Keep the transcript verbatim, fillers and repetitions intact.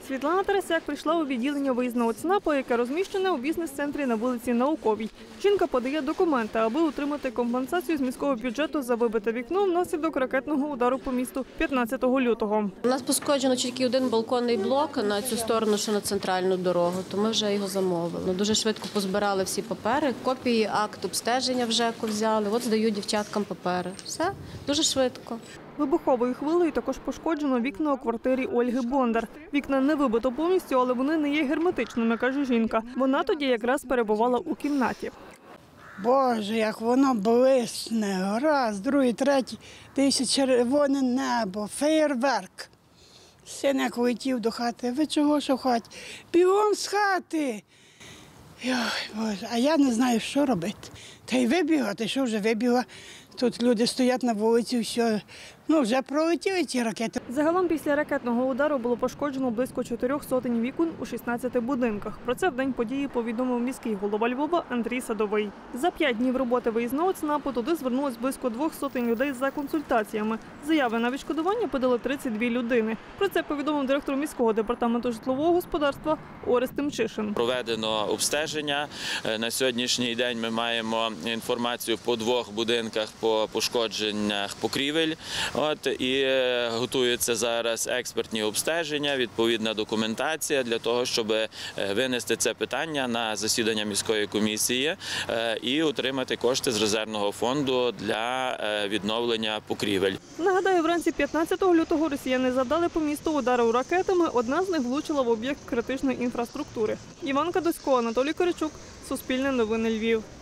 Світлана Тарасяк прийшла у відділення виїзного ЦНАПу, яке розміщене у бізнес-центрі на вулиці Науковій. Жінка подає документи, аби отримати компенсацію з міського бюджету за вибите вікно внаслідок ракетного удару по місту п'ятнадцятого лютого. У нас пошкоджено тільки один балконний блок на цю сторону, що на центральну дорогу, то ми вже його замовили. Дуже швидко позбирали всі папери, копії акт обстеження вже взяли, от здаю дівчаткам папери. Все, дуже швидко. Вибуховою хвилею також пошкоджено вікна у квартирі Ольги Бондар. Вікна не вибито повністю, але вони не є герметичними, каже жінка. Вона тоді якраз перебувала у кімнаті. Боже, як воно блисне, раз, другий, третій, дивіться, червоне небо, феєрверк. Син як летів до хати, ви чого що в хаті? Бігом з хати. Ой, Боже, а я не знаю, що робити. Та й вибігла, та й що вже вибігла. Тут люди стоять на вулиці, все, ну вже пролетіли ці ракети. Загалом після ракетного удару було пошкоджено близько чотирьох сотень вікон у шістнадцяти будинках. Про це в день події повідомив міський голова Львова Андрій Садовий. За п'ять днів роботи виїзного ЦНАПу туди звернулось близько двох сотень людей за консультаціями. Заяви на відшкодування подали тридцять дві людини. Про це повідомив директор міського департаменту житлового господарства Орест Тимчишин. Проведено обстеження. На сьогоднішній день ми маємо інформацію по двох будинках по пошкодженнях покрівель. От, і готуються зараз експертні обстеження, відповідна документація для того, щоб винести це питання на засідання міської комісії і отримати кошти з резервного фонду для відновлення покрівель. Нагадаю, вранці п'ятнадцятого лютого росіяни завдали по місту удару ракетами. Одна з них влучила в об'єкт критичної інфраструктури. Іванка Досько, Анатолій Коричук, Суспільне новини Львів.